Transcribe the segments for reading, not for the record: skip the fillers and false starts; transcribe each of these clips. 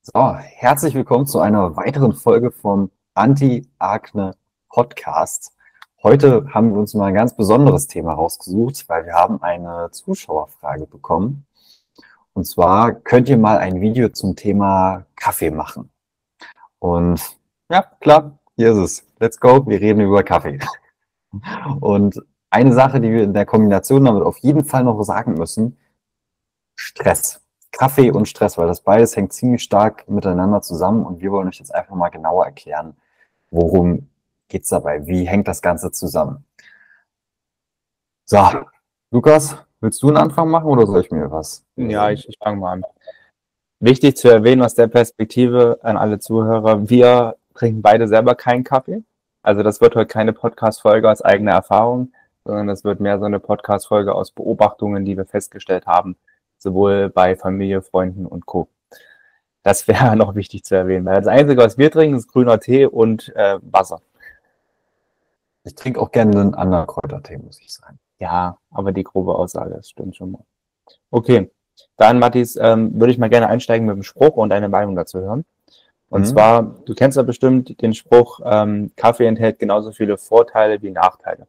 So, herzlich willkommen zu einer weiteren Folge vom Anti-Akne-Podcast. Heute haben wir uns mal ein ganz besonderes Thema rausgesucht, weil wir haben eine Zuschauerfrage bekommen. Und zwar könnt ihr mal ein Video zum Thema Kaffee machen. Und ja, klar, hier ist es. Let's go, wir reden über Kaffee. Und eine Sache, die wir in der Kombination damit auf jeden Fall noch sagen müssen: Stress. Kaffee und Stress, weil das beides hängt ziemlich stark miteinander zusammen und wir wollen euch jetzt einfach mal genauer erklären, worum geht's dabei, wie hängt das Ganze zusammen. So, Lukas, willst du einen Anfang machen oder soll ich mir was? Ja, ich fange mal an. Wichtig zu erwähnen aus der Perspektive an alle Zuhörer, wir trinken beide selber keinen Kaffee. Also das wird heute keine Podcast-Folge aus eigener Erfahrung, sondern das wird mehr so eine Podcast-Folge aus Beobachtungen, die wir festgestellt haben, sowohl bei Familie, Freunden und Co. Das wäre noch wichtig zu erwähnen, weil das Einzige, was wir trinken, ist grüner Tee und Wasser. Ich trinke auch gerne einen anderen Kräutertee, muss ich sagen. Ja, aber die grobe Aussage, das stimmt schon mal. Okay, dann Mathis, würde ich mal gerne einsteigen mit dem Spruch und deine Meinung dazu hören. Und zwar, du kennst ja bestimmt den Spruch, Kaffee enthält genauso viele Vorteile wie Nachteile.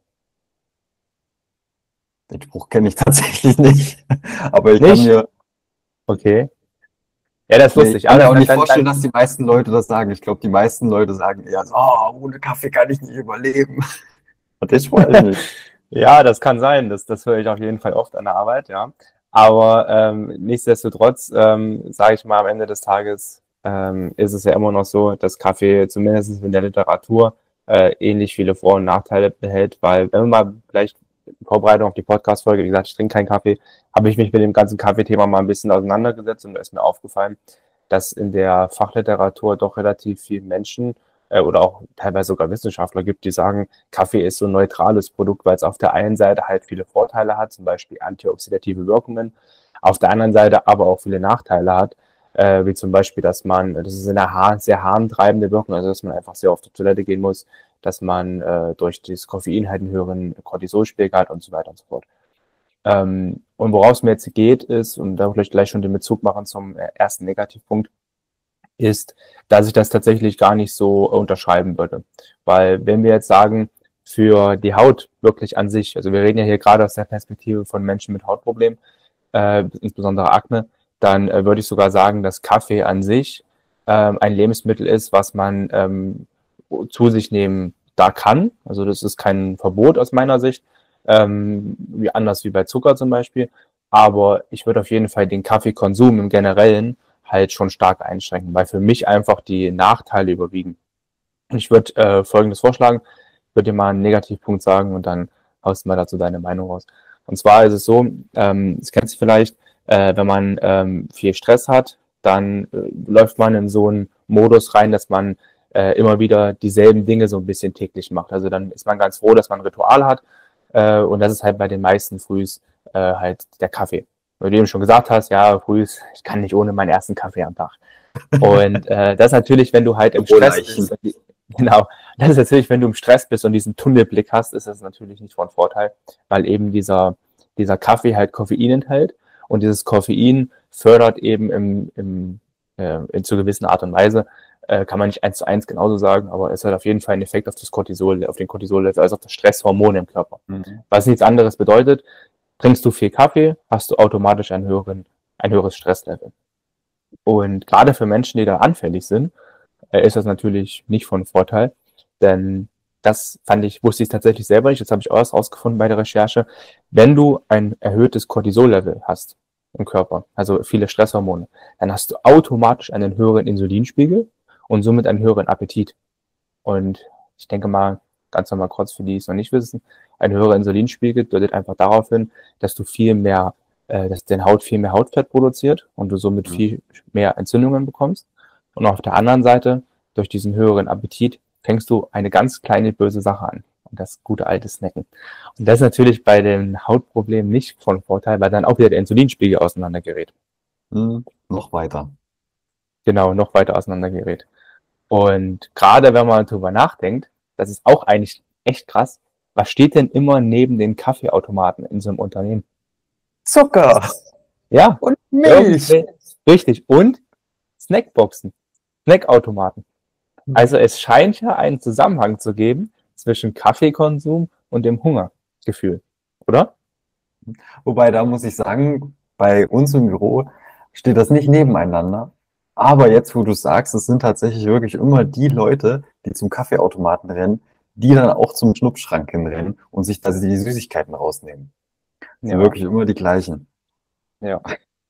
Den Spruch kenne ich tatsächlich nicht, aber ich Nicht? kann mir Okay. Ja, das ist lustig. ich kann mir auch nicht vorstellen, dass die meisten Leute das sagen. Ich glaube, die meisten Leute sagen eher so, ohne Kaffee kann ich nicht überleben. Und ich weiß nicht. Ja, das kann sein. Das höre ich auf jeden Fall oft an der Arbeit, ja. Aber nichtsdestotrotz, sage ich mal, am Ende des Tages ist es ja immer noch so, dass Kaffee zumindest in der Literatur ähnlich viele Vor- und Nachteile behält, weil wenn wir mal vielleicht in Vorbereitung auf die Podcast-Folge, wie gesagt, ich trinke keinen Kaffee, habe ich mich mit dem ganzen Kaffeethema mal ein bisschen auseinandergesetzt und da ist mir aufgefallen, dass in der Fachliteratur doch relativ viele Menschen oder auch teilweise sogar Wissenschaftler gibt, die sagen, Kaffee ist so ein neutrales Produkt, weil es auf der einen Seite halt viele Vorteile hat, zum Beispiel antioxidative Wirkungen, auf der anderen Seite aber auch viele Nachteile hat, wie zum Beispiel, dass ist eine sehr harntreibende Wirkung, also dass man einfach sehr oft zur Toilette gehen muss, dass man durch das Koffein halt einen höheren Cortisolspiegel hat und so weiter und so fort. Und worauf es mir jetzt geht, ist, und da vielleicht gleich schon den Bezug machen zum ersten Negativpunkt, ist, dass ich das tatsächlich gar nicht so unterschreiben würde. Weil wenn wir jetzt sagen, für die Haut wirklich an sich, also wir reden ja hier gerade aus der Perspektive von Menschen mit Hautproblemen, insbesondere Akne, dann würde ich sogar sagen, dass Kaffee an sich ein Lebensmittel ist, was man zu sich nehmen da kann. Also das ist kein Verbot aus meiner Sicht, anders wie bei Zucker zum Beispiel. Aber ich würde auf jeden Fall den Kaffeekonsum im Generellen halt schon stark einschränken, weil für mich einfach die Nachteile überwiegen. Ich würde Folgendes vorschlagen, ich würde dir mal einen Negativpunkt sagen und dann haust du mal dazu deine Meinung raus. Und zwar ist es so, das kennst du vielleicht, wenn man viel Stress hat, dann läuft man in so einen Modus rein, dass man immer wieder dieselben Dinge so ein bisschen täglich macht. Also dann ist man ganz froh, dass man ein Ritual hat und das ist halt bei den meisten frühs halt der Kaffee. Weil du eben schon gesagt hast, ja, frühs, ich kann nicht ohne meinen ersten Kaffee am Tag. Und das natürlich, wenn du halt im Stress bist. Genau, das ist natürlich, wenn du im Stress bist und diesen Tunnelblick hast, ist das natürlich nicht von Vorteil, weil eben dieser Kaffee halt Koffein enthält und dieses Koffein fördert eben in zu gewissen Art und Weise, kann man nicht 1:1 genauso sagen, aber es hat auf jeden Fall einen Effekt auf das Cortisol, auf den Cortisollevel, also auf das Stresshormon im Körper. Was nichts anderes bedeutet, trinkst du viel Kaffee, hast du automatisch ein höheres Stresslevel. Und gerade für Menschen, die da anfällig sind, ist das natürlich nicht von Vorteil, denn wusste ich tatsächlich selber nicht, das habe ich auch erst rausgefunden bei der Recherche, wenn du ein erhöhtes Cortisol-Level hast im Körper, also viele Stresshormone, dann hast du automatisch einen höheren Insulinspiegel und somit einen höheren Appetit. Und ich denke mal, ganz nochmal kurz für die, die es noch nicht wissen, ein höherer Insulinspiegel deutet einfach darauf hin, dass dass deine Haut viel mehr Hautfett produziert und du somit viel mehr Entzündungen bekommst. Und auf der anderen Seite, durch diesen höheren Appetit, fängst du eine ganz kleine böse Sache an. Und das gute alte Snacken. Und das ist natürlich bei den Hautproblemen nicht von Vorteil, weil dann auch wieder der Insulinspiegel auseinandergerät. Noch weiter. Genau, noch weiter auseinandergerät. Und gerade wenn man darüber nachdenkt, das ist auch eigentlich echt krass, was steht denn immer neben den Kaffeeautomaten in so einem Unternehmen? Zucker Ja, und Milch. richtig. Und Snackboxen, Snackautomaten. Also es scheint ja einen Zusammenhang zu geben zwischen Kaffeekonsum und dem Hungergefühl, oder? Wobei, da muss ich sagen, bei uns im Büro steht das nicht nebeneinander. Aber jetzt, wo du sagst, es sind tatsächlich wirklich immer die Leute, die zum Kaffeeautomaten rennen, die dann auch zum Schnupfschrank hinrennen und sich da die Süßigkeiten rausnehmen. Das sind Ja, wirklich immer die gleichen. ja.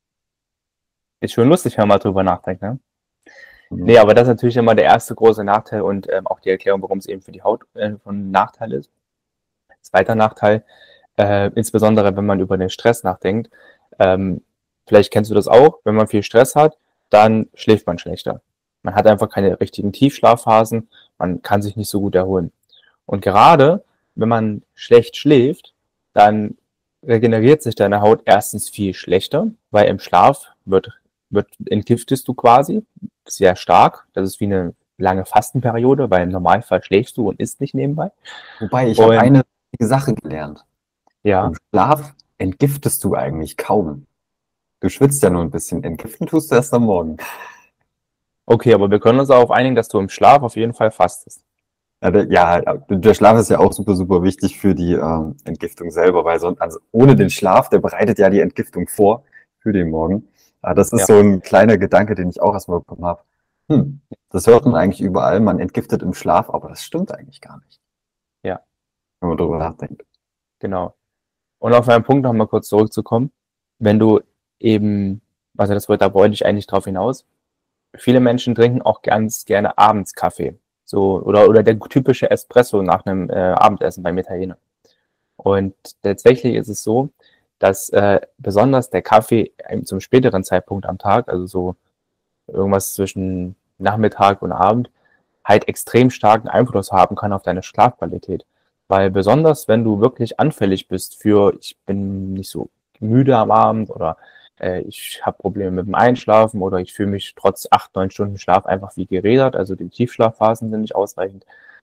Ist schon lustig, wenn man mal drüber nachdenkt, ne? Mhm. Nee, aber das ist natürlich immer der erste große Nachteil und auch die Erklärung, warum es eben für die Haut von Nachteil ist. Zweiter Nachteil, insbesondere wenn man über den Stress nachdenkt. Ähm, Vielleicht kennst du das auch, wenn man viel Stress hat, dann schläft man schlechter. Man hat einfach keine richtigen Tiefschlafphasen, man kann sich nicht so gut erholen. Und gerade wenn man schlecht schläft, dann regeneriert sich deine Haut erstens viel schlechter, weil im Schlaf entgiftest du quasi sehr stark. Das ist wie eine lange Fastenperiode, weil im Normalfall schläfst du und isst nicht nebenbei. Wobei, ich habe Und eine wichtige Sache gelernt. ja, Im Schlaf entgiftest du eigentlich kaum. Du schwitzt ja nur ein bisschen. Entgiften tust du erst am Morgen. okay, aber wir können uns darauf einigen, dass du im Schlaf auf jeden Fall fastest. Ja, der Schlaf ist ja auch super, super wichtig für die Entgiftung selber, weil sonst, also ohne den Schlaf, der bereitet ja die Entgiftung vor für den Morgen. Aber das ist Ja, so ein kleiner Gedanke, den ich auch erstmal bekommen habe. Das hört man eigentlich überall, man entgiftet im Schlaf, aber das stimmt eigentlich gar nicht, ja, wenn man darüber nachdenkt. genau. Und auf einen Punkt noch mal kurz zurückzukommen. Wenn du eben, also da wollte ich eigentlich drauf hinaus. Viele Menschen trinken auch ganz gerne abends Kaffee. So, oder der typische Espresso nach einem Abendessen beim Italiener. Und tatsächlich ist es so, dass besonders der Kaffee zum späteren Zeitpunkt am Tag, also so irgendwas zwischen Nachmittag und Abend, halt extrem starken Einfluss haben kann auf deine Schlafqualität. Weil besonders, wenn du wirklich anfällig bist für, ich bin nicht so müde am Abend oder ich habe Probleme mit dem Einschlafen oder ich fühle mich trotz 8, 9 Stunden Schlaf einfach wie gerädert, also die Tiefschlafphasen sind nicht ausreichend,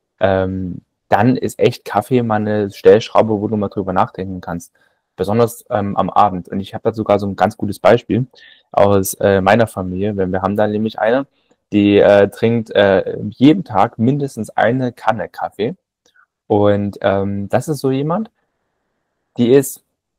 dann ist echt Kaffee mal eine Stellschraube, wo du mal drüber nachdenken kannst. Besonders am Abend. Und ich habe da sogar so ein ganz gutes Beispiel aus meiner Familie. Wir haben da nämlich eine, die trinkt jeden Tag mindestens eine Kanne Kaffee. Und das ist so jemand, die ist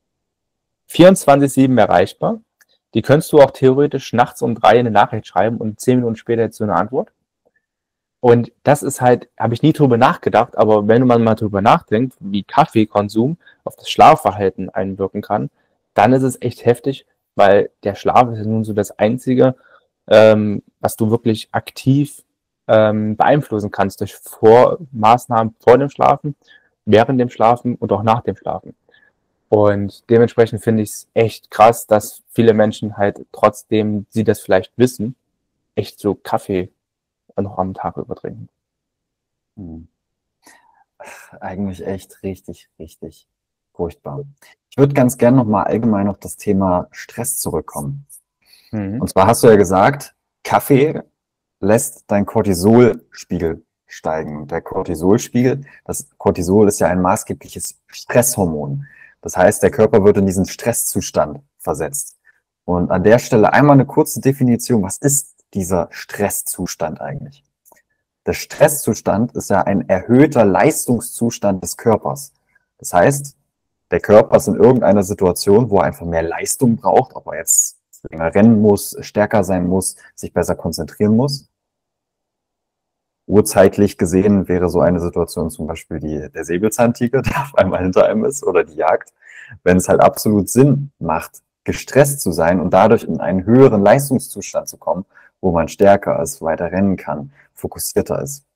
24/7 erreichbar. Die könntest du auch theoretisch nachts um 3 eine Nachricht schreiben und 10 Minuten später hättest du eine Antwort. Und das ist halt, habe ich nie drüber nachgedacht, aber wenn man mal drüber nachdenkt, wie Kaffeekonsum auf das Schlafverhalten einwirken kann, dann ist es echt heftig, weil der Schlaf ist ja nun so das Einzige, was du wirklich aktiv beeinflussen kannst durch Maßnahmen vor dem Schlafen, während dem Schlafen und auch nach dem Schlafen. Und dementsprechend finde ich es echt krass, dass viele Menschen halt, trotzdem sie das vielleicht wissen, echt so Kaffee noch am Tag über trinken. Hm. Eigentlich echt richtig, richtig furchtbar. Ich würde ganz gern nochmal allgemein auf das Thema Stress zurückkommen. Mhm. Und zwar hast du ja gesagt, Kaffee lässt dein Cortisolspiegel steigen. Und der Cortisolspiegel, das Cortisol ist ja ein maßgebliches Stresshormon. Das heißt, der Körper wird in diesen Stresszustand versetzt. Und an der Stelle einmal eine kurze Definition. Was ist dieser Stresszustand eigentlich? Der Stresszustand ist ja ein erhöhter Leistungszustand des Körpers. Das heißt, der Körper ist in irgendeiner Situation, wo er einfach mehr Leistung braucht, ob er jetzt länger rennen muss, stärker sein muss, sich besser konzentrieren muss. Urzeitlich gesehen wäre so eine Situation zum Beispiel der Säbelzahntiger, der auf einmal hinter einem ist, oder die Jagd, wenn es halt absolut Sinn macht, gestresst zu sein und dadurch in einen höheren Leistungszustand zu kommen, wo man stärker ist, weiter rennen kann, fokussierter ist.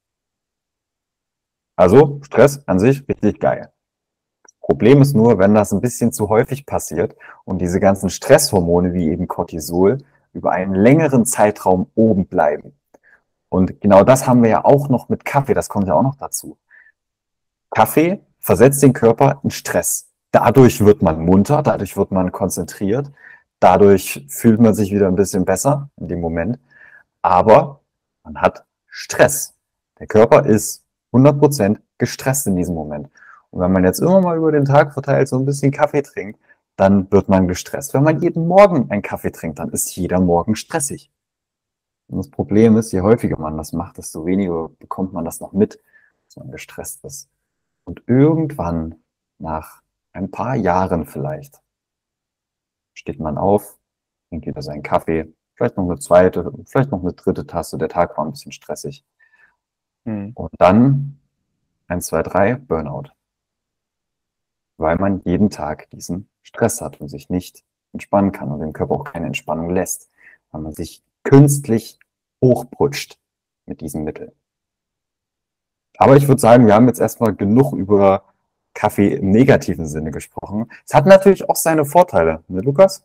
Also Stress an sich richtig geil. Problem ist nur, wenn das ein bisschen zu häufig passiert und diese ganzen Stresshormone wie eben Cortisol über einen längeren Zeitraum oben bleiben. Und genau das haben wir ja auch noch mit Kaffee, das kommt ja auch noch dazu. Kaffee versetzt den Körper in Stress. Dadurch wird man munter, dadurch wird man konzentriert, dadurch fühlt man sich wieder ein bisschen besser in dem Moment. Aber man hat Stress. Der Körper ist 100% gestresst in diesem Moment. Und wenn man jetzt immer mal über den Tag verteilt so ein bisschen Kaffee trinkt, dann wird man gestresst. Wenn man jeden Morgen einen Kaffee trinkt, dann ist jeder Morgen stressig. Und das Problem ist, je häufiger man das macht, desto weniger bekommt man das noch mit, dass man gestresst ist. Und irgendwann, nach ein paar Jahren vielleicht, steht man auf, trinkt wieder seinen Kaffee, vielleicht noch eine zweite, vielleicht noch eine dritte Tasse, der Tag war ein bisschen stressig. Mhm. Und dann 1, 2, 3, Burnout. Weil man jeden Tag diesen Stress hat und sich nicht entspannen kann und dem Körper auch keine Entspannung lässt, weil man sich künstlich hochputscht mit diesem Mittel. Aber ich würde sagen, wir haben jetzt erstmal genug über Kaffee im negativen Sinne gesprochen. Es hat natürlich auch seine Vorteile, ne, Lukas?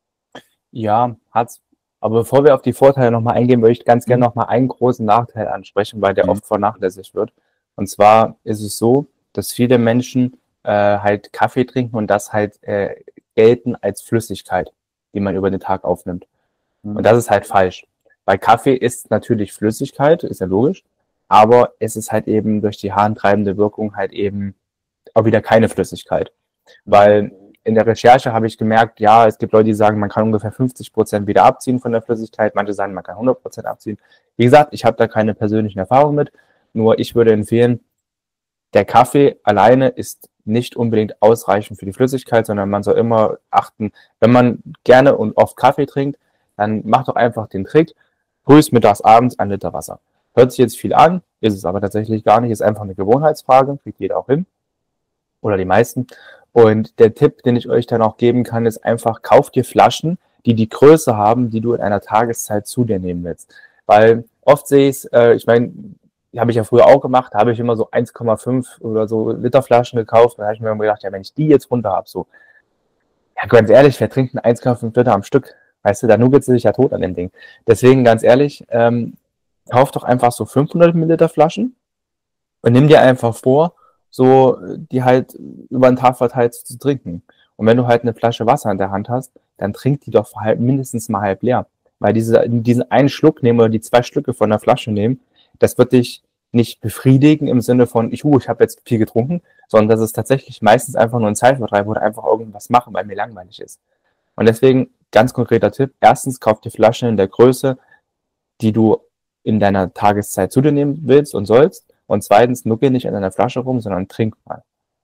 Ja, hat's. Aber bevor wir auf die Vorteile nochmal eingehen, würde ich ganz gerne nochmal einen großen Nachteil ansprechen, weil der oft vernachlässigt wird. Und zwar ist es so, dass viele Menschen halt Kaffee trinken und das halt gelten als Flüssigkeit, die man über den Tag aufnimmt. Und das ist halt falsch. Weil Kaffee ist natürlich Flüssigkeit, ist ja logisch, aber es ist halt eben durch die harntreibende Wirkung halt eben auch wieder keine Flüssigkeit. Weil in der Recherche habe ich gemerkt, ja, es gibt Leute, die sagen, man kann ungefähr 50% wieder abziehen von der Flüssigkeit. Manche sagen, man kann 100% abziehen. Wie gesagt, ich habe da keine persönlichen Erfahrungen mit. Nur ich würde empfehlen, der Kaffee alleine ist nicht unbedingt ausreichend für die Flüssigkeit, sondern man soll immer achten, wenn man gerne und oft Kaffee trinkt, dann macht doch einfach den Trick, frühs, mittags, abends 1 Liter Wasser. Hört sich jetzt viel an, ist es aber tatsächlich gar nicht, ist einfach eine Gewohnheitsfrage, kriegt jeder auch hin. Oder die meisten. Und der Tipp, den ich euch dann auch geben kann, ist einfach, kauft dir Flaschen, die die Größe haben, die du in einer Tageszeit zu dir nehmen willst. Weil oft sehe ich es, ich meine, habe ich ja früher auch gemacht, da habe ich immer so 1,5 oder so Liter Flaschen gekauft. Und da habe ich mir immer gedacht, ja, wenn ich die jetzt runter habe, so, ja, ganz ehrlich, wer trinkt denn 1,5 Liter am Stück? Weißt du, da nuggelt sie sich ja tot an dem Ding. Deswegen, ganz ehrlich, kauf doch einfach so 500 Milliliter Flaschen und nimm dir einfach vor, so die halt über den Tag verteilt zu trinken. Und wenn du halt eine Flasche Wasser in der Hand hast, dann trink die doch halt mindestens mal halb leer. Weil diesen einen Schluck nehmen oder die 2 Schlücke von der Flasche nehmen, das wird dich nicht befriedigen im Sinne von, ich habe jetzt viel getrunken, sondern das ist tatsächlich meistens einfach nur ein Zeitvertreib oder einfach irgendwas machen, weil mir langweilig ist. Und deswegen, ganz konkreter Tipp, erstens, kauf dir Flaschen in der Größe, die du in deiner Tageszeit zu dir nehmen willst und sollst. Und zweitens, nuckel nicht an deiner Flasche rum, sondern trink mal.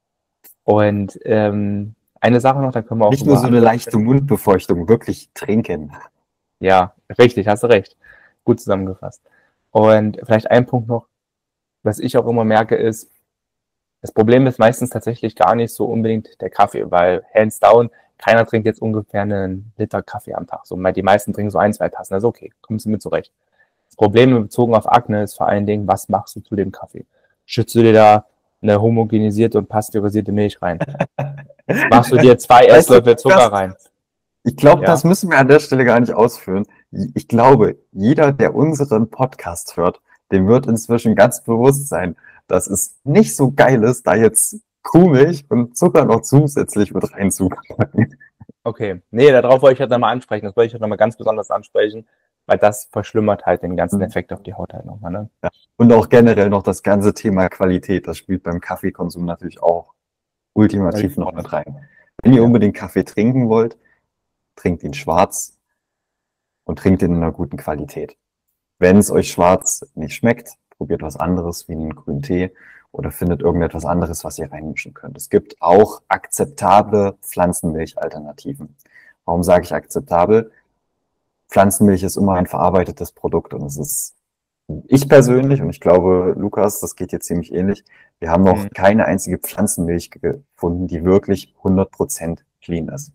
Und eine Sache noch, dann können wir auch Nicht nur so eine leichte Mundbefeuchtung, wirklich trinken. Ja, richtig, hast du recht. Gut zusammengefasst. Und vielleicht ein Punkt noch, was ich auch immer merke, ist, das Problem ist meistens tatsächlich gar nicht so unbedingt der Kaffee, weil hands down, keiner trinkt jetzt ungefähr einen Liter Kaffee am Tag. So, die meisten trinken so 1, 2 Tassen, das ist okay, kommst du mit zurecht. Das Problem bezogen auf Akne ist vor allen Dingen, was machst du zu dem Kaffee? Schützt du dir da eine homogenisierte und pasteurisierte Milch rein? Machst du dir 2 Esslöffel Zucker rein? Ich glaube, das müssen wir an der Stelle gar nicht ausführen. Ich glaube, jeder, der unseren Podcast hört, dem wird inzwischen ganz bewusst sein, dass es nicht so geil ist, da jetzt Kuhmilch und Zucker noch zusätzlich mit reinzupacken. Okay, nee, darauf wollte ich halt nochmal ansprechen. Das wollte ich halt nochmal ganz besonders ansprechen, weil das verschlimmert halt den ganzen Effekt auf die Haut halt nochmal, ne? Ja. Und auch generell noch das ganze Thema Qualität, das spielt beim Kaffeekonsum natürlich auch ultimativ noch mit rein. Wenn ihr unbedingt Kaffee trinken wollt, trinkt ihn schwarz und trinkt ihn in einer guten Qualität. Wenn es euch schwarz nicht schmeckt, probiert was anderes wie einen grünen Tee oder findet irgendetwas anderes, was ihr reinmischen könnt. Es gibt auch akzeptable Pflanzenmilch-Alternativen. Warum sage ich akzeptabel? Pflanzenmilch ist immer ein verarbeitetes Produkt und es ist, ich persönlich, und ich glaube, Lukas, das geht jetzt ziemlich ähnlich, wir haben noch keine einzige Pflanzenmilch gefunden, die wirklich 100% clean ist.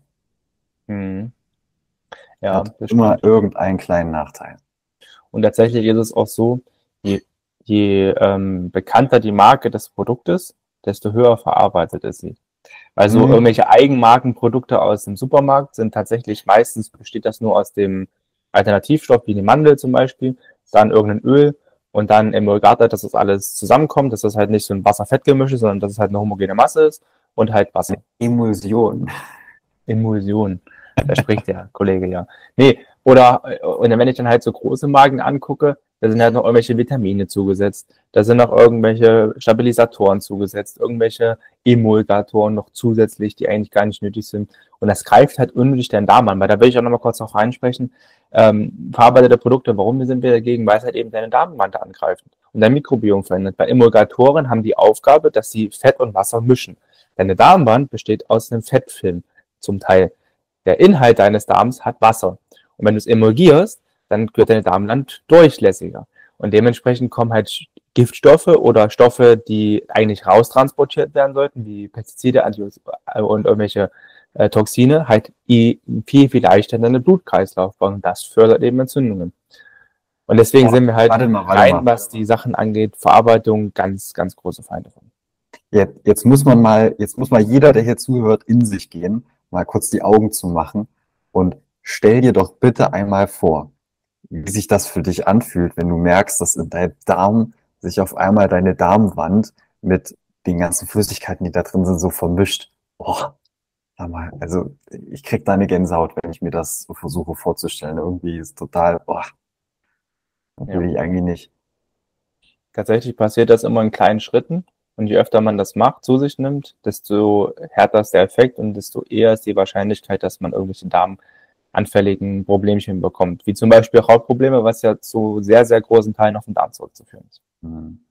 Ja, hat immer irgendeinen kleinen Nachteil. Und tatsächlich ist es auch so, je bekannter die Marke des Produktes, desto höher verarbeitet ist sie. Also irgendwelche Eigenmarkenprodukte aus dem Supermarkt sind tatsächlich meistens, besteht das nur aus dem Alternativstoff, wie die Mandel zum Beispiel, dann irgendein Öl und dann Emulgator, dass das alles zusammenkommt, dass das halt nicht so ein Wasser-Fett-Gemisch ist, sondern dass es halt eine homogene Masse ist und halt Wasser. Emulsion. Da spricht der Kollege, ja. Nee, und wenn ich dann halt so große Marken angucke, Da sind halt noch irgendwelche Vitamine zugesetzt, da sind noch irgendwelche Stabilisatoren zugesetzt, irgendwelche Emulgatoren noch zusätzlich, die eigentlich gar nicht nötig sind. Und das greift halt unnötig den Darm an, weil da will ich auch nochmal kurz darauf reinsprechen. Verarbeitete Produkte, warum sind wir dagegen? Weil es halt eben deine Darmwand angreift und dein Mikrobiom verändert. Bei Emulgatoren haben die Aufgabe, dass sie Fett und Wasser mischen. Deine Darmwand besteht aus einem Fettfilm zum Teil. Der Inhalt deines Darms hat Wasser. Und wenn du es emulgierst, dann wird deine Darmwand durchlässiger. Und dementsprechend kommen halt Giftstoffe oder Stoffe, die eigentlich raustransportiert werden sollten, wie Pestizide und irgendwelche Toxine, halt viel, viel leichter in deinen Blutkreislauf. Und das fördert eben Entzündungen. Und deswegen sind wir halt rein, was die Sachen angeht, Verarbeitung, ganz, ganz große Feinde von. Jetzt muss mal jeder, der hier zuhört, in sich gehen, mal kurz die Augen zu machen und stell dir doch bitte einmal vor, wie sich das für dich anfühlt, wenn du merkst, dass in deinem Darm sich auf einmal deine Darmwand mit den ganzen Flüssigkeiten, die da drin sind, so vermischt. Boah, sag mal, also ich krieg da eine Gänsehaut, wenn ich mir das so versuche vorzustellen. Irgendwie ist total, boah, das will ich eigentlich nicht. Tatsächlich passiert das immer in kleinen Schritten. Und je öfter man das macht, zu sich nimmt, desto härter ist der Effekt und desto eher ist die Wahrscheinlichkeit, dass man irgendwelche darmanfälligen Problemchen bekommt. Wie zum Beispiel Hautprobleme, was ja zu sehr, sehr großen Teilen auf den Darm zurückzuführen ist. Mhm.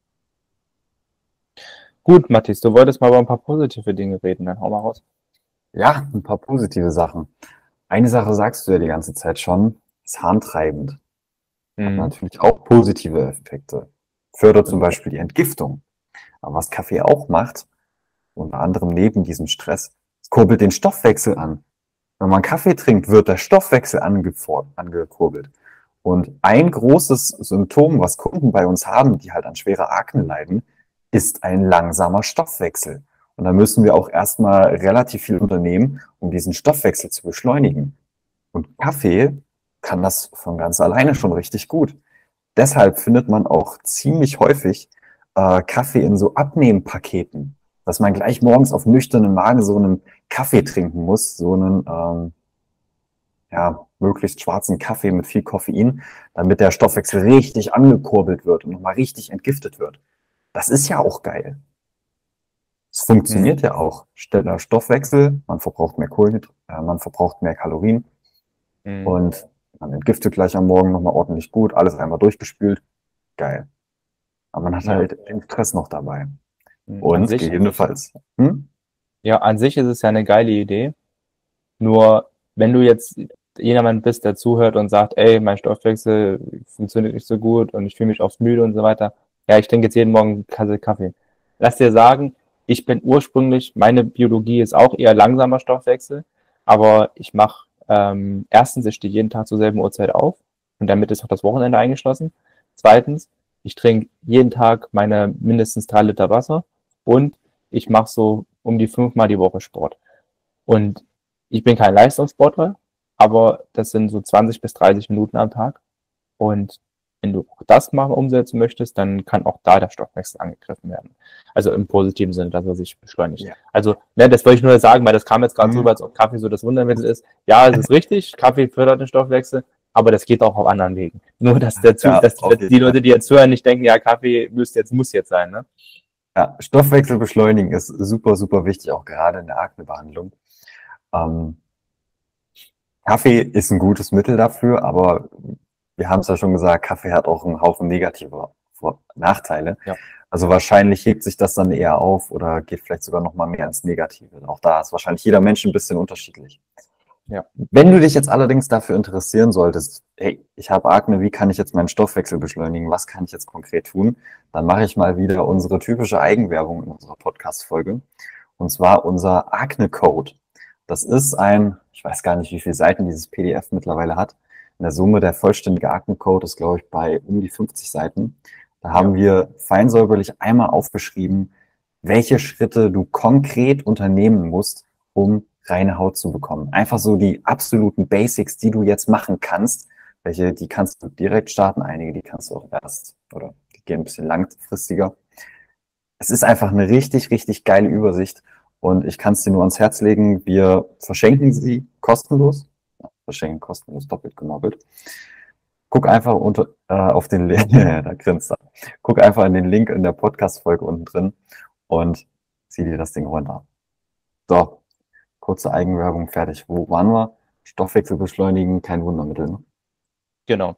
Gut, Mathis, du wolltest mal über ein paar positive Dinge reden, dann hau mal raus. Ja, ein paar positive Sachen. Eine Sache sagst du ja die ganze Zeit schon, ist harntreibend. Hat natürlich auch positive Effekte. Fördert zum Beispiel die Entgiftung. Aber was Kaffee auch macht, unter anderem neben diesem Stress, es kurbelt den Stoffwechsel an. Wenn man Kaffee trinkt, wird der Stoffwechsel angekurbelt. Und ein großes Symptom, was Kunden bei uns haben, die halt an schwerer Akne leiden, ist ein langsamer Stoffwechsel. Und da müssen wir auch erstmal relativ viel unternehmen, um diesen Stoffwechsel zu beschleunigen. Und Kaffee kann das von ganz alleine schon richtig gut. Deshalb findet man auch ziemlich häufig Kaffee in so Abnehmpaketen, dass man gleich morgens auf nüchternen Magen so einen Kaffee trinken muss, so einen möglichst schwarzen Kaffee mit viel Koffein, damit der Stoffwechsel richtig angekurbelt wird und nochmal richtig entgiftet wird. Das ist ja auch geil. Es funktioniert ja auch. Schneller Stoffwechsel, man verbraucht mehr Kohlenhydrate, man verbraucht mehr Kalorien und man entgiftet gleich am Morgen nochmal ordentlich gut, alles einmal durchgespült. Geil. Aber man hat halt den Stress noch dabei. Und gegebenenfalls. Ja, an sich ist es ja eine geile Idee. Nur, wenn du jetzt jemand bist, der zuhört und sagt, ey, mein Stoffwechsel funktioniert nicht so gut und ich fühle mich oft müde und so weiter. Ja, ich trinke jetzt jeden Morgen eine Tasse Kaffee. Lass dir sagen, ich bin ursprünglich, meine Biologie ist auch eher langsamer Stoffwechsel, aber ich mache, erstens, ich stehe jeden Tag zur selben Uhrzeit auf und damit ist auch das Wochenende eingeschlossen. Zweitens, ich trinke jeden Tag meine mindestens 3 Liter Wasser und ich mache so um die 5-mal die Woche Sport. Und ich bin kein Leistungssportler, aber das sind so 20 bis 30 Minuten am Tag. Und wenn du das mal umsetzen möchtest, dann kann auch da der Stoffwechsel angegriffen werden. Also im positiven Sinne, dass er sich beschleunigt. Ja. Also, das wollte ich nur sagen, weil das kam jetzt gerade so, als ob Kaffee so das Wundermittel ist. Ja, es ist richtig, Kaffee fördert den Stoffwechsel, aber das geht auch auf anderen Wegen. Nur, dass die Leute, die jetzt hören, nicht denken, ja, Kaffee muss jetzt sein, ne? Ja, Stoffwechsel beschleunigen ist super, super wichtig, auch gerade in der Aknebehandlung. Kaffee ist ein gutes Mittel dafür, aber wir haben es ja schon gesagt, Kaffee hat auch einen Haufen negative Nachteile. Ja. Also wahrscheinlich hebt sich das dann eher auf oder geht vielleicht sogar noch mal mehr ins Negative. Auch da ist wahrscheinlich jeder Mensch ein bisschen unterschiedlich. Ja. Wenn du dich jetzt allerdings dafür interessieren solltest, hey, ich habe Akne, wie kann ich jetzt meinen Stoffwechsel beschleunigen? Was kann ich jetzt konkret tun? Dann mache ich mal wieder unsere typische Eigenwerbung in unserer Podcast-Folge. Und zwar unser Akne-Code. Das ist ich weiß gar nicht, wie viele Seiten dieses PDF mittlerweile hat. In der Summe der vollständige Akne-Code ist, glaube ich, bei um die 50 Seiten. Da haben wir feinsäuberlich einmal aufgeschrieben, welche Schritte du konkret unternehmen musst, um reine Haut zu bekommen. Einfach so die absoluten Basics, die du jetzt machen kannst. Die kannst du direkt starten, einige, die kannst du auch erst, oder die gehen ein bisschen langfristiger. Es ist einfach eine richtig, richtig geile Übersicht und ich kann es dir nur ans Herz legen. Wir verschenken sie kostenlos. Verschenken kostenlos, doppelt gemoppelt. Guck einfach auf den Link, da grinst er. Guck einfach in den Link in der Podcast-Folge unten drin und zieh dir das Ding runter. So, kurze Eigenwerbung, fertig. Wo waren wir? Stoffwechsel beschleunigen, kein Wundermittel. Ne? Genau.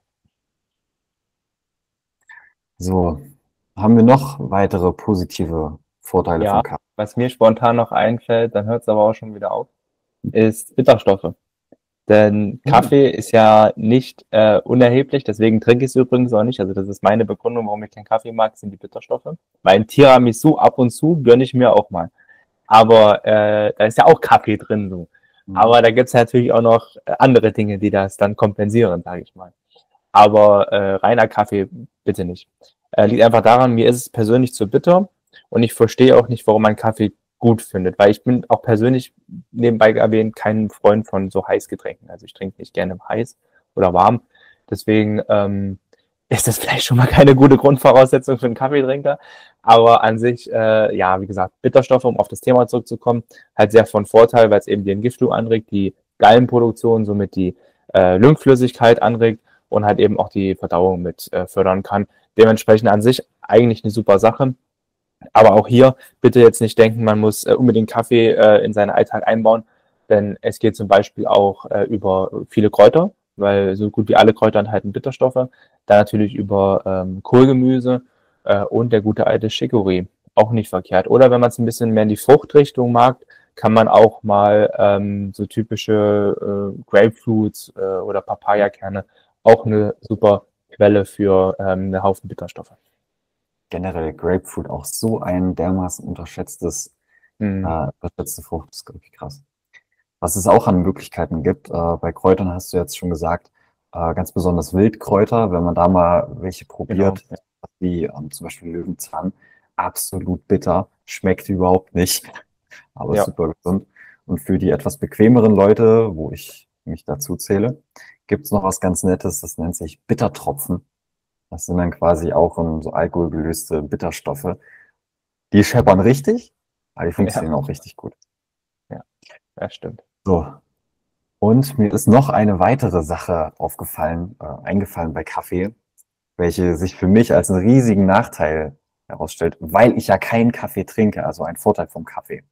So, haben wir noch weitere positive Vorteile Ja, von Kaffee? was mir spontan noch einfällt, dann hört es aber auch schon wieder auf, ist Bitterstoffe. Denn Kaffee ist ja nicht unerheblich, deswegen trinke ich es übrigens auch nicht. Also das ist meine Begründung, warum ich keinen Kaffee mag, sind die Bitterstoffe. Mein Tiramisu ab und zu gönne ich mir auch mal. Aber da ist ja auch Kaffee drin so. Aber da gibt es natürlich auch noch andere Dinge, die das dann kompensieren, sage ich mal. Aber reiner Kaffee bitte nicht. Liegt einfach daran, mir ist es persönlich zu bitter und ich verstehe auch nicht, warum man Kaffee gut findet, weil ich bin auch persönlich nebenbei erwähnt kein Freund von so Heißgetränken. Also ich trinke nicht gerne heiß oder warm. Deswegen ist das vielleicht schon mal keine gute Grundvoraussetzung für einen Kaffeetrinker. Aber an sich, ja, wie gesagt, Bitterstoffe, um auf das Thema zurückzukommen, halt sehr von Vorteil, weil es eben die Entgiftung anregt, die Gallenproduktion, somit die Lymphflüssigkeit anregt und halt eben auch die Verdauung mit fördern kann. Dementsprechend an sich eigentlich eine super Sache. Aber auch hier bitte jetzt nicht denken, man muss unbedingt Kaffee in seinen Alltag einbauen, denn es geht zum Beispiel auch über viele Kräuter, weil so gut wie alle Kräuter enthalten Bitterstoffe. Dann natürlich über Kohlgemüse und der gute alte Chicorée, auch nicht verkehrt. Oder wenn man es ein bisschen mehr in die Fruchtrichtung mag, kann man auch mal so typische Grapefruits oder Papayakerne, auch eine super Quelle für einen Haufen Bitterstoffe. Generell Grapefruit auch so ein dermaßen unterschätzte Frucht, das ist wirklich krass. Was es auch an Möglichkeiten gibt, bei Kräutern hast du jetzt schon gesagt, ganz besonders Wildkräuter, wenn man da mal welche probiert, Genau. wie zum Beispiel Löwenzahn, absolut bitter, schmeckt überhaupt nicht, aber Ja. super gesund. Und für die etwas bequemeren Leute, wo ich mich dazu zähle, gibt es noch was ganz Nettes, das nennt sich Bittertropfen. Das sind dann quasi auch so alkoholgelöste Bitterstoffe. Die scheppern richtig, aber die Ja, funktionieren auch richtig gut. ja, das stimmt. So, und mir ist noch eine weitere Sache eingefallen bei Kaffee, welche sich für mich als einen riesigen Nachteil herausstellt, weil ich ja keinen Kaffee trinke, also ein Vorteil vom Kaffee.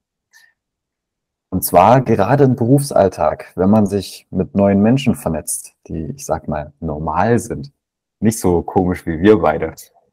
Und zwar gerade im Berufsalltag, wenn man sich mit neuen Menschen vernetzt, die, ich sag mal, normal sind, nicht so komisch wie wir beide,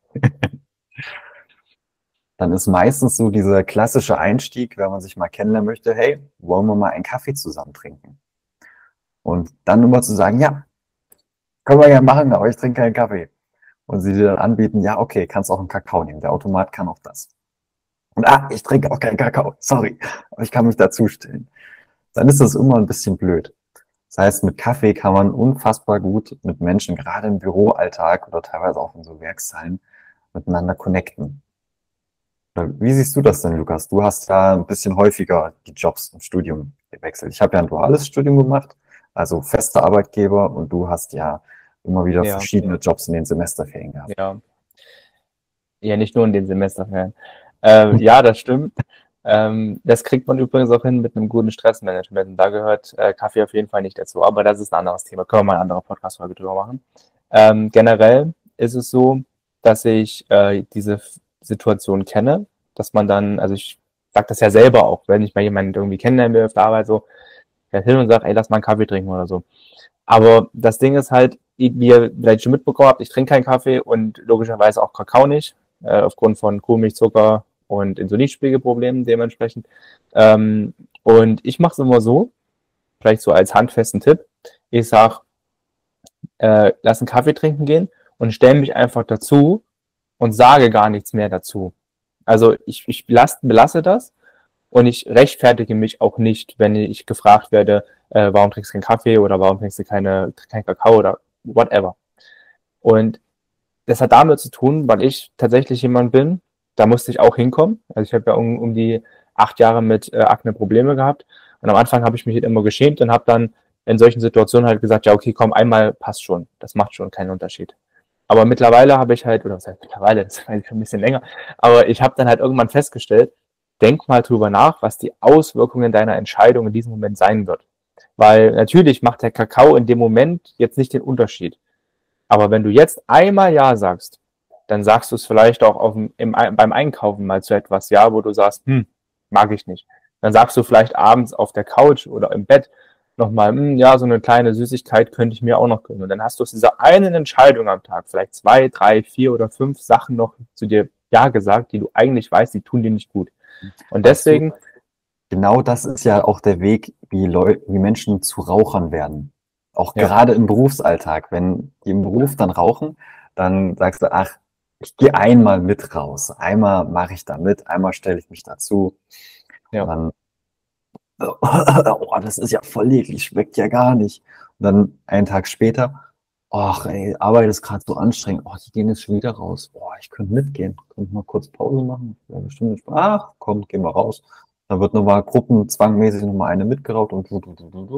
dann ist meistens so dieser klassische Einstieg, wenn man sich mal kennenlernen möchte, hey, wollen wir mal einen Kaffee zusammen trinken? Und dann immer zu sagen, ja, können wir ja machen, aber ich trinke keinen Kaffee. Und sie dir dann anbieten, ja, okay, kannst auch einen Kakao nehmen, der Automat kann auch das. Und ich trinke auch keinen Kakao, sorry, aber ich kann mich dazustellen. Dann ist das immer ein bisschen blöd. Das heißt, mit Kaffee kann man unfassbar gut mit Menschen, gerade im Büroalltag oder teilweise auch in so Werkshallen, miteinander connecten. Wie siehst du das denn, Lukas? Du hast ja ein bisschen häufiger die Jobs im Studium gewechselt. Ich habe ja ein duales Studium gemacht, also fester Arbeitgeber, und du hast ja immer wieder Ja, verschiedene Jobs in den Semesterferien gehabt. ja. Ja, nicht nur in den Semesterferien. Ja, das stimmt. Das kriegt man übrigens auch hin mit einem guten Stressmanagement. Und da gehört Kaffee auf jeden Fall nicht dazu. Aber das ist ein anderes Thema. Können wir mal eine andere Podcast-Folge drüber machen. Generell ist es so, dass ich diese Situation kenne, dass man dann, also ich sage das ja selber auch, wenn ich mal jemanden irgendwie kennenlernen will auf der Arbeit, so, der hin und sagt, ey, lass mal einen Kaffee trinken oder so. Aber das Ding ist halt, wie ihr vielleicht schon mitbekommen habt, ich trinke keinen Kaffee und logischerweise auch Kakao nicht, aufgrund von Kuhmilch, Zucker und Insulinspiegelproblemen dementsprechend. Und ich mache es immer so, vielleicht so als handfesten Tipp, ich sage, lass einen Kaffee trinken gehen und stelle mich einfach dazu und sage gar nichts mehr dazu. Also ich belasse das und ich rechtfertige mich auch nicht, wenn ich gefragt werde, warum trinkst du keinen Kaffee oder warum trinkst du keinen Kakao oder whatever. Und das hat damit zu tun, weil ich tatsächlich jemand bin, da musste ich auch hinkommen. Also ich habe ja um die 8 Jahre mit Akne Probleme gehabt. Und am Anfang habe ich mich halt immer geschämt und habe dann in solchen Situationen halt gesagt, ja, okay, komm, einmal passt schon. Das macht schon keinen Unterschied. Aber mittlerweile habe ich halt, oder was heißt mittlerweile, das ist eigentlich schon ein bisschen länger, aber ich habe dann halt irgendwann festgestellt, denk mal drüber nach, was die Auswirkungen deiner Entscheidung in diesem Moment sein wird. Weil natürlich macht der Kakao in dem Moment jetzt nicht den Unterschied. Aber wenn du jetzt einmal Ja sagst, dann sagst du es vielleicht auch beim Einkaufen mal zu etwas Ja, wo du sagst, mag ich nicht. Dann sagst du vielleicht abends auf der Couch oder im Bett nochmal, ja, so eine kleine Süßigkeit könnte ich mir auch noch gönnen. Und dann hast du aus dieser einen Entscheidung am Tag vielleicht 2, 3, 4 oder 5 Sachen noch zu dir Ja gesagt, die du eigentlich weißt, die tun dir nicht gut. Und deswegen... Genau das ist ja auch der Weg, wie Menschen zu Rauchern werden. Auch Ja. gerade im Berufsalltag. Wenn die im Beruf dann rauchen, dann sagst du, ach, ich gehe einmal mit raus. Einmal mache ich da mit, einmal stelle ich mich dazu. Ja. Und dann, oh, das ist ja voll eklig, schmeckt ja gar nicht. Und dann einen Tag später, ach ey, Arbeit ist gerade so anstrengend. Oh, die gehen jetzt schon wieder raus. Boah, ich könnte mitgehen. Könnte mal kurz Pause machen. Ja, eine Stunde. Ach, komm, gehen wir raus. Da wird nochmal gruppenzwangmäßig nochmal eine mitgeraucht und so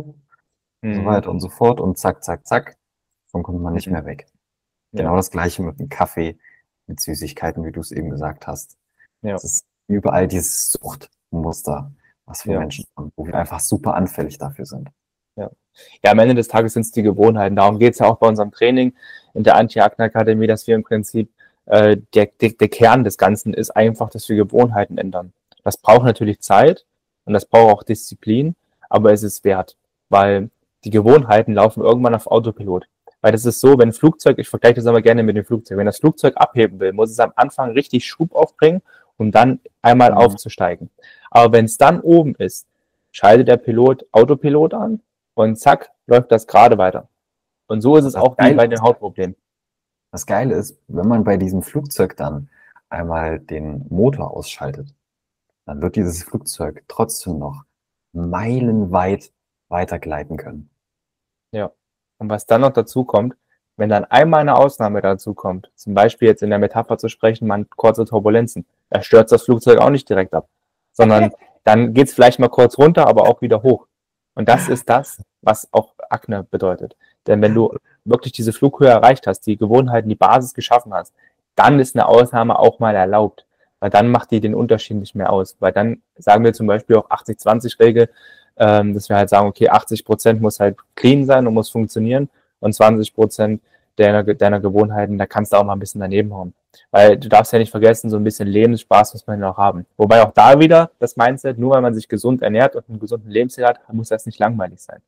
weiter und so fort. Und zack, zack, zack. Dann kommt man nicht mehr weg. Ja. Genau das Gleiche mit dem Kaffee, mit Süßigkeiten, wie du es eben gesagt hast. Ja. Es ist überall dieses Suchtmuster, was wir Menschen haben, wo wir einfach super anfällig dafür sind. Ja, am Ende des Tages sind es die Gewohnheiten. Darum geht es ja auch bei unserem Training in der Anti-Akne-Akademie, dass wir im Prinzip, der Kern des Ganzen ist einfach, dass wir Gewohnheiten ändern. Das braucht natürlich Zeit und das braucht auch Disziplin, aber es ist wert, weil die Gewohnheiten laufen irgendwann auf Autopilot. Weil das ist so, wenn ein Flugzeug, ich vergleiche das aber gerne mit dem Flugzeug, wenn das Flugzeug abheben will, muss es am Anfang richtig Schub aufbringen, um dann einmal aufzusteigen. Aber wenn es dann oben ist, schaltet der Pilot Autopilot an und zack, läuft das gerade weiter. Und so ist es auch wie bei den Hautproblemen. Das Geile ist, wenn man bei diesem Flugzeug dann einmal den Motor ausschaltet, dann wird dieses Flugzeug trotzdem noch meilenweit weitergleiten können. Ja. Und was dann noch dazu kommt, wenn dann einmal eine Ausnahme dazu kommt, zum Beispiel jetzt in der Metapher zu sprechen, man kurze Turbulenzen, da stürzt das Flugzeug auch nicht direkt ab, sondern dann geht es vielleicht mal kurz runter, aber auch wieder hoch. Und das ist das, was auch Akne bedeutet. Denn wenn du wirklich diese Flughöhe erreicht hast, die Gewohnheiten, die Basis geschaffen hast, dann ist eine Ausnahme auch mal erlaubt. Weil dann macht die den Unterschied nicht mehr aus. Weil dann sagen wir zum Beispiel auch 80-20-Regel, dass wir halt sagen, okay, 80% muss halt clean sein und muss funktionieren und 20% deiner Gewohnheiten, da kannst du auch mal ein bisschen daneben hauen. Weil du darfst ja nicht vergessen, so ein bisschen Lebensspaß muss man ja auch haben. Wobei auch da wieder das Mindset, nur weil man sich gesund ernährt und einen gesunden Lebensstil hat, muss das nicht langweilig sein.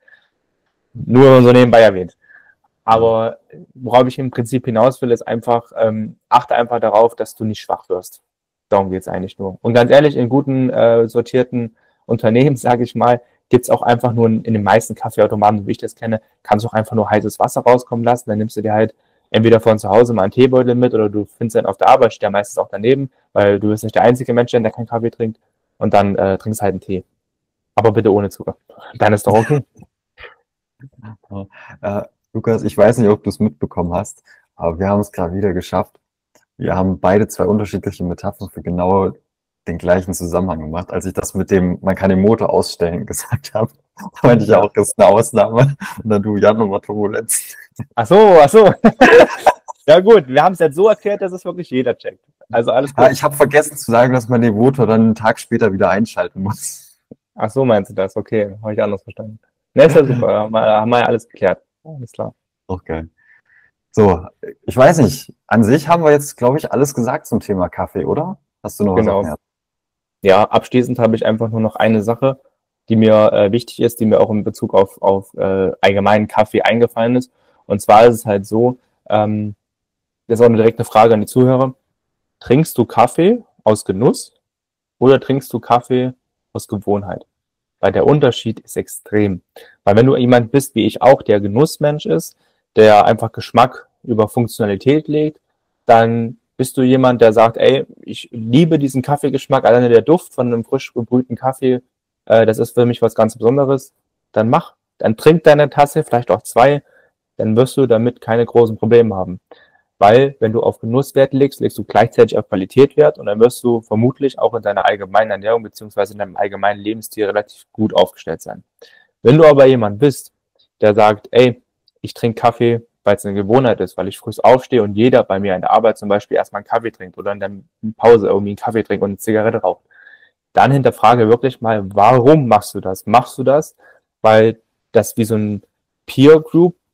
Nur so nebenbei erwähnt. Aber worauf ich im Prinzip hinaus will, ist einfach, achte einfach darauf, dass du nicht schwach wirst. Darum geht es eigentlich nur. Und ganz ehrlich, in guten, sortierten Unternehmen, sage ich mal, gibt es auch einfach nur in den meisten Kaffeeautomaten, wie ich das kenne, kannst du auch einfach nur heißes Wasser rauskommen lassen. Dann nimmst du dir halt entweder von zu Hause mal einen Teebeutel mit oder du findest einen auf der Arbeit, steht ja meistens auch daneben, weil du bist nicht der einzige Mensch, der keinen Kaffee trinkt. Und dann trinkst halt einen Tee. Aber bitte ohne Zucker. Dann ist doch okay. Lukas, ich weiß nicht, ob du es mitbekommen hast, aber wir haben es gerade wieder geschafft. Wir haben beide zwei unterschiedliche Metaphern für genau den gleichen Zusammenhang gemacht. Als ich das mit dem, man kann den Motor ausstellen, gesagt habe, meinte ich auch, das ist eine Ausnahme. Und dann du, ja, nochmal Turbulenz. Ach so. Ja gut, wir haben es jetzt so erklärt, dass es wirklich jeder checkt. Also alles gut. Ja, ich habe vergessen zu sagen, dass man den Motor dann einen Tag später wieder einschalten muss. Ach so, meinst du das? Okay, habe ich anders verstanden. Ne, ist ja super, haben wir ja alles geklärt. Alles klar. Okay. So, ich weiß nicht, an sich haben wir jetzt, glaube ich, alles gesagt zum Thema Kaffee, oder? Hast du noch was auf dem Herzen? Ja, abschließend habe ich einfach nur noch eine Sache, die mir wichtig ist, die mir auch in Bezug auf allgemeinen Kaffee eingefallen ist. Und zwar ist es halt so, das ist auch eine direkte Frage an die Zuhörer. Trinkst du Kaffee aus Genuss oder trinkst du Kaffee aus Gewohnheit? Weil der Unterschied ist extrem. Weil wenn du jemand bist, wie ich auch, der Genussmensch ist, der einfach Geschmack über Funktionalität legt, dann bist du jemand, der sagt, ey, ich liebe diesen Kaffeegeschmack, alleine der Duft von einem frisch gebrühten Kaffee, das ist für mich was ganz Besonderes. Dann trink deine Tasse, vielleicht auch 2, dann wirst du damit keine großen Probleme haben. Weil, wenn du auf Genusswert legst, legst du gleichzeitig auf Qualität Wert und dann wirst du vermutlich auch in deiner allgemeinen Ernährung beziehungsweise in deinem allgemeinen Lebensstil relativ gut aufgestellt sein. Wenn du aber jemand bist, der sagt, ey, ich trinke Kaffee, weil es eine Gewohnheit ist, weil ich früh aufstehe und jeder bei mir in der Arbeit zum Beispiel erstmal einen Kaffee trinkt oder in der Pause irgendwie einen Kaffee trinkt und eine Zigarette raucht, dann hinterfrage wirklich mal, warum machst du das? Machst du das, weil das wie so ein Peer Group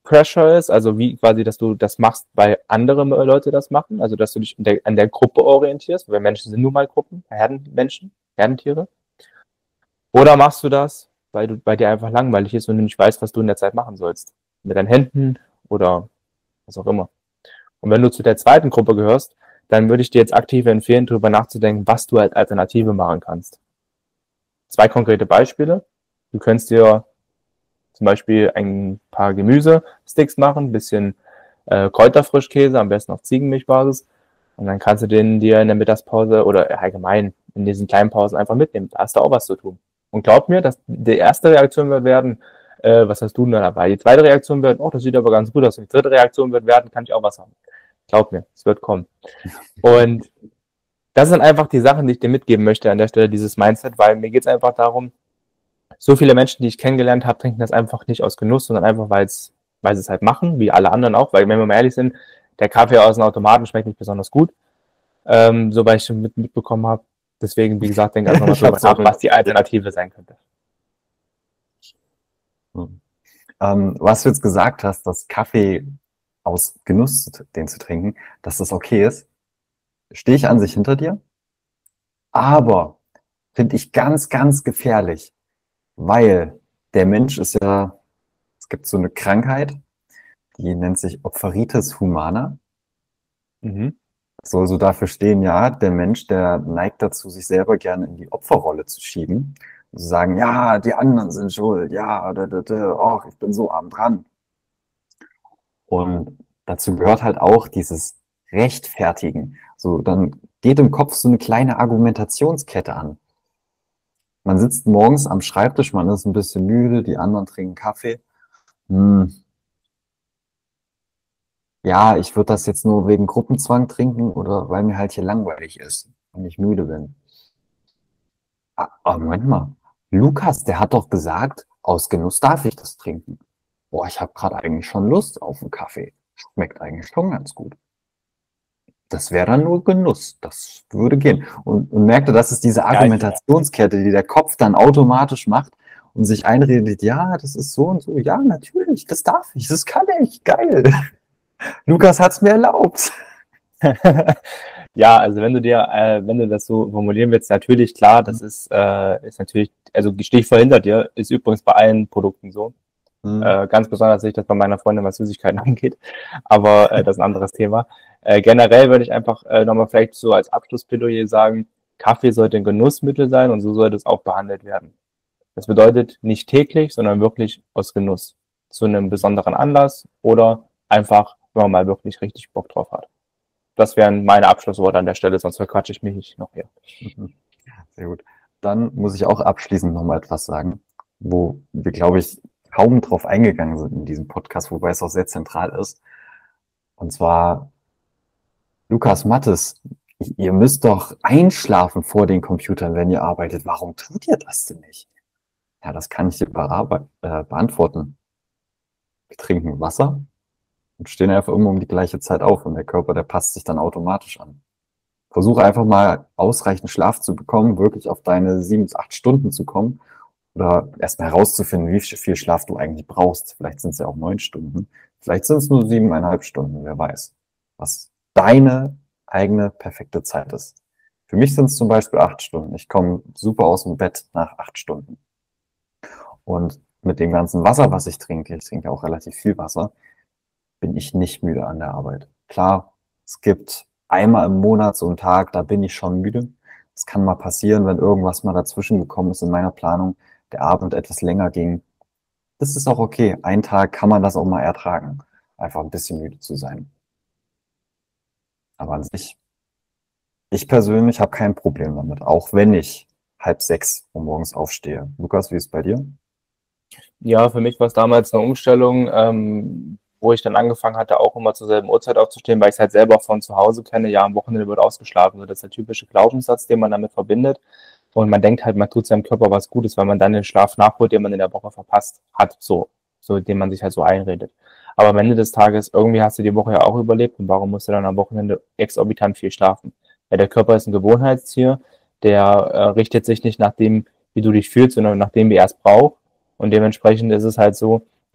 Pressure ist, also wie quasi, dass du das machst, weil andere Leute das machen, also dass du dich an der Gruppe orientierst, weil Menschen sind nun mal Gruppen, Herdenmenschen, Herdentiere. Oder machst du das, weil du bei dir einfach langweilig ist und du nicht weißt, was du in der Zeit machen sollst. Mit deinen Händen oder was auch immer. Und wenn du zu der zweiten Gruppe gehörst, dann würde ich dir jetzt aktiv empfehlen, darüber nachzudenken, was du als Alternative machen kannst. 2 konkrete Beispiele. Du könntest dir zum Beispiel ein paar Gemüsesticks machen, ein bisschen Kräuterfrischkäse, am besten auf Ziegenmilchbasis. Und dann kannst du den dir in der Mittagspause oder allgemein in diesen kleinen Pausen einfach mitnehmen. Da hast du auch was zu tun. Und glaub mir, dass die erste Reaktion wird werden, was hast du denn da dabei? Die zweite Reaktion wird, oh, das sieht aber ganz gut aus. Und die dritte Reaktion wird werden, kann ich auch was haben. Glaub mir, es wird kommen. Und das sind einfach die Sachen, die ich dir mitgeben möchte an der Stelle, dieses Mindset, weil mir geht es einfach darum, so viele Menschen, die ich kennengelernt habe, trinken das einfach nicht aus Genuss, sondern einfach, weil sie es halt machen, wie alle anderen auch, weil wenn wir mal ehrlich sind, der Kaffee aus dem Automaten schmeckt nicht besonders gut, soweit ich schon mitbekommen habe. Deswegen, wie gesagt, denke einfach mal drüber nach, was die Alternative sein könnte. Was du jetzt gesagt hast, dass Kaffee aus Genuss, den zu trinken, dass das okay ist, stehe ich an sich hinter dir. Aber finde ich ganz, ganz gefährlich, weil der Mensch ist ja, es gibt so eine Krankheit, die nennt sich Opferitis humana. Soll so dafür stehen, ja, der Mensch, der neigt dazu, sich selber gerne in die Opferrolle zu schieben. Und zu sagen, ja, die anderen sind schuld, ja, oh, ich bin so arm dran. Und dazu gehört halt auch dieses Rechtfertigen. So, dann geht im Kopf so eine kleine Argumentationskette an. Man sitzt morgens am Schreibtisch, man ist ein bisschen müde, die anderen trinken Kaffee. Ja, ich würde das jetzt nur wegen Gruppenzwang trinken oder weil mir halt hier langweilig ist und ich müde bin. Aber Moment mal, Lukas, der hat doch gesagt, aus Genuss darf ich das trinken. Boah, ich habe gerade eigentlich schon Lust auf einen Kaffee. Schmeckt eigentlich schon ganz gut. Das wäre dann nur Genuss. Das würde gehen. Und merkte, das ist diese Argumentationskette, die der Kopf dann automatisch macht und sich einredet, ja, das ist so und so. Ja, natürlich, das darf ich, das kann ich. Geil. Lukas hat's mir erlaubt. Ja, also wenn du das so formulieren willst, natürlich, klar, das ist natürlich, also stehe ich voll hinter dir, ist übrigens bei allen Produkten so. Ganz besonders sehe ich das bei meiner Freundin, was Süßigkeiten angeht, aber das ist ein anderes Thema. Generell würde ich einfach nochmal vielleicht so als Abschlussplädoyer sagen, Kaffee sollte ein Genussmittel sein und so sollte es auch behandelt werden. Das bedeutet nicht täglich, sondern wirklich aus Genuss. Zu einem besonderen Anlass oder einfach, wenn man mal wirklich richtig Bock drauf hat. Das wären meine Abschlussworte an der Stelle, sonst verquatsche ich mich nicht noch hier. Sehr gut. Dann muss ich auch abschließend nochmal etwas sagen, wo wir, glaube ich, kaum drauf eingegangen sind in diesem Podcast, wobei es auch sehr zentral ist. Und zwar, Lukas Mattes, ihr müsst doch einschlafen vor den Computern, wenn ihr arbeitet. Warum tut ihr das denn nicht? Ja, das kann ich dir beantworten. Wir trinken Wasser und stehen einfach immer um die gleiche Zeit auf und der Körper, der passt sich dann automatisch an. Versuche einfach mal ausreichend Schlaf zu bekommen, wirklich auf deine 7 bis 8 Stunden zu kommen oder erstmal herauszufinden, wie viel Schlaf du eigentlich brauchst. Vielleicht sind es ja auch 9 Stunden, vielleicht sind es nur 7,5 Stunden, wer weiß, was deine eigene perfekte Zeit ist. Für mich sind es zum Beispiel 8 Stunden. Ich komme super aus dem Bett nach 8 Stunden. Und mit dem ganzen Wasser, was ich trinke auch relativ viel Wasser, bin ich nicht müde an der Arbeit. Klar, es gibt einmal im Monat so einen Tag, da bin ich schon müde. Das kann mal passieren, wenn irgendwas mal dazwischen gekommen ist in meiner Planung, der Abend etwas länger ging. Das ist auch okay. Einen Tag kann man das auch mal ertragen, einfach ein bisschen müde zu sein. Aber an sich, ich persönlich habe kein Problem damit, auch wenn ich 5:30 Uhr morgens aufstehe. Lukas, wie ist es bei dir? Ja, für mich war es damals eine Umstellung, wo ich dann angefangen hatte, auch immer zur selben Uhrzeit aufzustehen, weil ich es halt selber von zu Hause kenne. Ja, am Wochenende wird ausgeschlafen. So, das ist der typische Glaubenssatz, den man damit verbindet. Und man denkt halt, man tut seinem Körper was Gutes, weil man dann den Schlaf nachholt, den man in der Woche verpasst hat, so den man sich halt so einredet. Aber am Ende des Tages, irgendwie hast du die Woche ja auch überlebt und warum musst du dann am Wochenende exorbitant viel schlafen? Weil der Körper ist ein Gewohnheitstier, der richtet sich nicht nach dem, wie du dich fühlst, sondern nach dem, wie er es braucht. Und dementsprechend ist es halt so,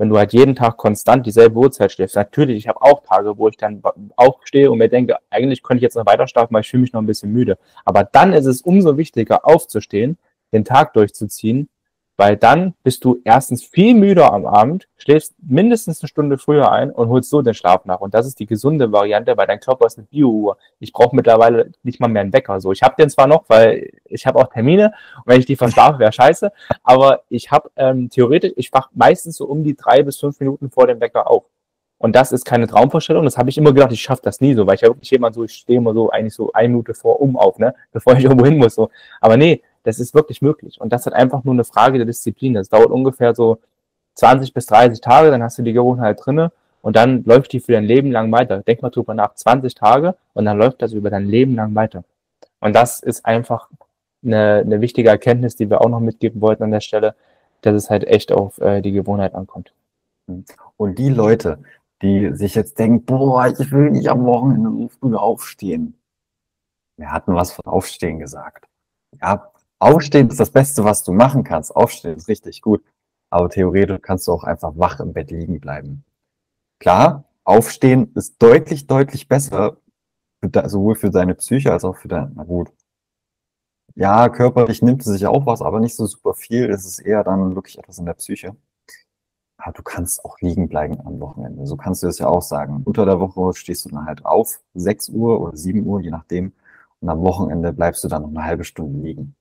wenn du halt jeden Tag konstant dieselbe Uhrzeit schläfst, natürlich, ich habe auch Tage, wo ich dann aufstehe und mir denke, eigentlich könnte ich jetzt noch weiter schlafen, weil ich fühle mich noch ein bisschen müde. Aber dann ist es umso wichtiger, aufzustehen, den Tag durchzuziehen, weil dann bist du erstens viel müder am Abend, schläfst mindestens eine Stunde früher ein und holst so den Schlaf nach. Und das ist die gesunde Variante, weil dein Körper ist eine Bio-Uhr. Ich brauche mittlerweile nicht mal mehr einen Wecker. So, ich habe den zwar noch, weil ich habe auch Termine und wenn ich die verschlafe, wäre scheiße. Aber ich habe theoretisch, ich wach meistens so um die 3 bis 5 Minuten vor dem Wecker auf. Und das ist keine Traumvorstellung. Das habe ich immer gedacht, ich schaffe das nie so, weil ich ja wirklich jemand so, ich stehe immer so eigentlich so 1 Minute vor auf, ne, bevor ich irgendwo hin muss. So. Aber nee, das ist wirklich möglich. Und das ist einfach nur eine Frage der Disziplin. Das dauert ungefähr so 20 bis 30 Tage, dann hast du die Gewohnheit drinne und dann läuft die für dein Leben lang weiter. Denk mal drüber nach, 20 Tage und dann läuft das über dein Leben lang weiter. Und das ist einfach eine wichtige Erkenntnis, die wir auch noch mitgeben wollten an der Stelle, dass es halt echt auf die Gewohnheit ankommt. Und die Leute, die sich jetzt denken, boah, ich will nicht am Wochenende so früh aufstehen. Wir hatten was von Aufstehen gesagt. Ja, Aufstehen ist das Beste, was du machen kannst. Aufstehen ist richtig gut. Aber theoretisch kannst du auch einfach wach im Bett liegen bleiben. Klar, Aufstehen ist deutlich, deutlich besser, sowohl für deine Psyche als auch für deine, na gut. Ja, körperlich nimmt es sich auch was, aber nicht so super viel. Es ist eher dann wirklich etwas in der Psyche. Aber du kannst auch liegen bleiben am Wochenende. So kannst du es ja auch sagen. Unter der Woche stehst du dann halt auf, 6 Uhr oder 7 Uhr, je nachdem. Und am Wochenende bleibst du dann noch eine halbe Stunde liegen.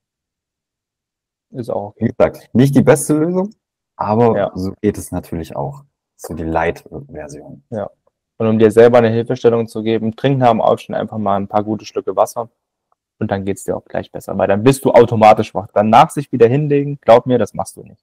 Ist auch Wie okay. gesagt, nicht die beste Lösung, aber Ja. so geht es natürlich auch. So die Light-Version. Ja. Und um dir selber eine Hilfestellung zu geben, trink nach dem Aufstehen einfach mal ein paar gute Schlücke Wasser und dann geht's dir auch gleich besser, weil dann bist du automatisch wach. Danach sich wieder hinlegen, glaub mir, das machst du nicht.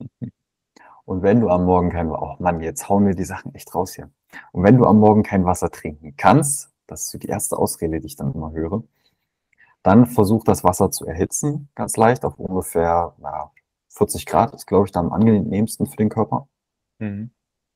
Und wenn du am Morgen oh Mann, jetzt hauen wir die Sachen echt raus hier. Und wenn du am Morgen kein Wasser trinken kannst, das ist so die erste Ausrede, die ich dann immer höre, dann versuch das Wasser zu erhitzen, ganz leicht, auf ungefähr 40 Grad, ist glaube ich dann am angenehmsten für den Körper. Mhm.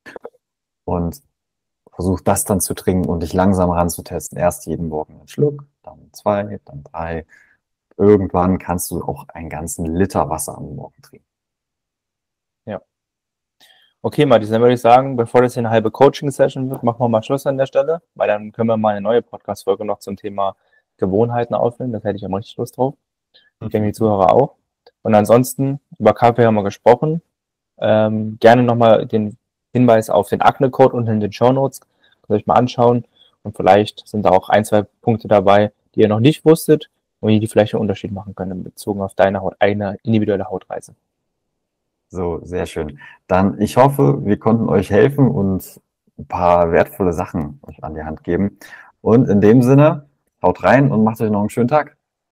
Und versuch das dann zu trinken und dich langsam ranzutesten. Erst jeden Morgen einen Schluck, dann 2, dann 3. Irgendwann kannst du auch einen ganzen Liter Wasser am Morgen trinken. Ja. Okay, Matthias, dann würde ich sagen, bevor das hier eine halbe Coaching-Session wird, machen wir mal Schluss an der Stelle, weil dann können wir mal eine neue Podcast-Folge noch zum Thema Gewohnheiten aufnehmen. Das hätte ich ja mal richtig Lust drauf. Ich denke, die Zuhörer auch. Und ansonsten, über Kaffee haben wir gesprochen. Gerne nochmal den Hinweis auf den Akne-Code unten in den Shownotes. Könnt ihr euch mal anschauen. Und vielleicht sind da auch 1, 2 Punkte dabei, die ihr noch nicht wusstet und die vielleicht einen Unterschied machen können, bezogen auf deine eigene individuelle Hautreise. So, sehr schön. Dann, ich hoffe, wir konnten euch helfen und ein paar wertvolle Sachen euch an die Hand geben. Und in dem Sinne, haut rein und macht euch noch einen schönen Tag.